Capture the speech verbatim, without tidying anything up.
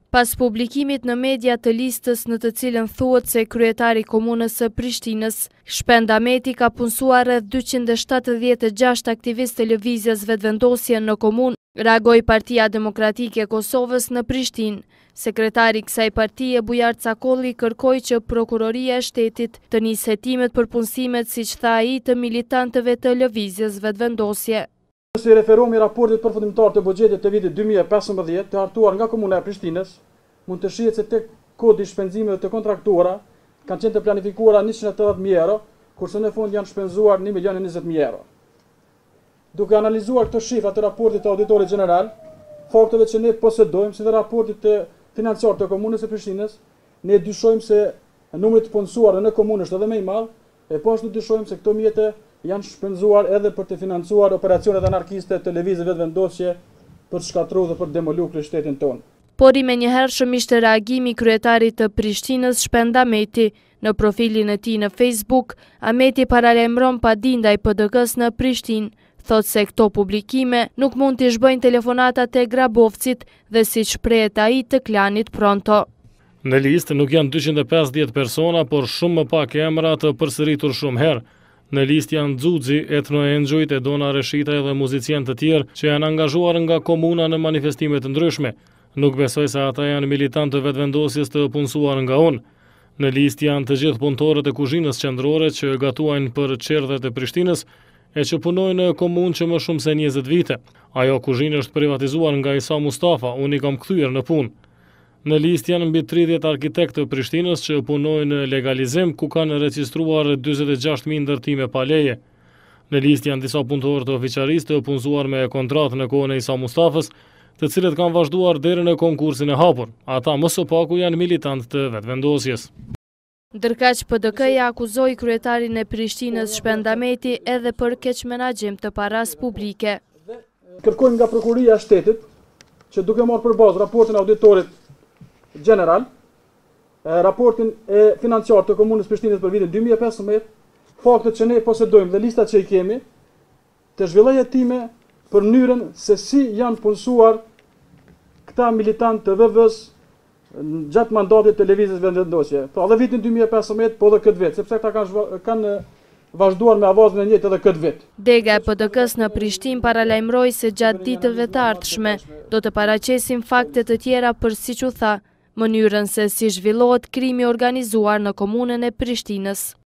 Pas publikimit në media të listës në të cilën thuhet se kryetari i komunës së Prishtinës, Shpend Ahmeti ka punësuar rreth dyqind e shtatëdhjetë e gjashtë aktivistë të lëvizjes vetëvendosje në komunë, reagoi Partia Demokratike e Kosovës në Prishtinë. Sekretari i kësaj partie, Bujar Cakolli, kërkoi që prokuroria e shtetit të nisë hetimet për punësimet, siç tha ai, të militantëve të lëvizjes vetëvendosje. Si referohemi raportit përfundimtar të buxhetit të vitit dy mijë e pesëmbëdhjetë të hartuar nga Komuna e Prishtinës, mund të shihet se tek kodi i shpenzimeve të kontraktuara kanë qenë të planifikuara njëqind e tetëdhjetë mijë euro, kurse në fund janë shpenzuar një milion e njëzet mijë euro. Duke analizuar këto shifra të raportit të auditorit gjeneral, fakteve që ne posedojmë, si dhe raportit të financiar të Komunës së Prishtinës, ne dyshojmë se numri të punësuar në komunë është edhe më i madh, e po ashtu dyshojmë se këto mjete janë shpenzuar edhe për të financuar operacionet anarkiste të lëvizjes vetëvendosje për të shkatruar dhe për të demoluar kryeqytetin tonë. Por i menjëhershëm ishte reagimi i kryetarit të Prishtinës, Shpend Ahmeti. Në profilin e tij në Facebook, Ahmeti paralajmëron padindaj P D K-s në Prishtinë. Thot se këto publikime nuk mund t'i zhbëjnë telefonatat e grabovcit dhe siç prehet ai të klanit pronto. Në listë nuk janë dyqind e pesëdhjetë persona, por shumë më pak emra të përsëritur shumë herë. Në listë janë Xuxi, etnoenxhujt, Edona Reshita dhe muzicientë të tjerë që janë angazhuar nga komuna në manifestime të ndryshme. Nuk besoj se ata janë militantë të vetëvendosjes të punësuar nga unë. Në listë janë të gjithë punëtorët e kuzhinës qendrore që gatuajnë për qerdhet e Prishtinës e që punojnë në komunë që më shumë se njëzet vite. Ajo kuzhinë është privatizuar nga Isa Mustafa, unë i kam kthyer në punë. Në listë janë mbi tridhjetë arkitektë të Prishtinës që punojnë në legalizim, ku kanë regjistruar dyzet e gjashtë mijë ndërtime pa leje. Në listë janë disa punëtorë të ofiçarisë të punësuar me kontratë në kohën e Isa Mustafës, të cilët kanë vazhduar deri në konkursin e hapur. Ata më së paku janë militantë të vetëvendosjes. Ndërkaq P D K-ja akuzoi kryetarin e Prishtinës, Shpend Ahmeti, edhe për keqmenaxhim të paras publike. Kërkojmë nga prokuroria e shtetit që duke marrë përbazë raportin e auditorit general, raportin e financiar të Komunës Prishtinës për vitin dy mijë e pesëmbëdhjetë, faktet që ne posedojmë dhe listat që i kemi, të zhvillojë hetime për mënyrën se si janë punësuar këta militantë të V V-s gjatë mandatit të lëvizjes vetëvendosje. Pra edhe vitin dy mijë e pesëmbëdhjetë, po edhe këtë vit, sepse ata kanë kanë vazhduar me avazën e njëjtë edhe këtë vit. Dega e P D K-s në Prishtinë paralajmëroi se gjatë ditëve të ardhshme do të paraqesin fakte të tjera për, siç u tha, mënyrën se si zhvillohet krimi organizuar në komunën e Prishtinës.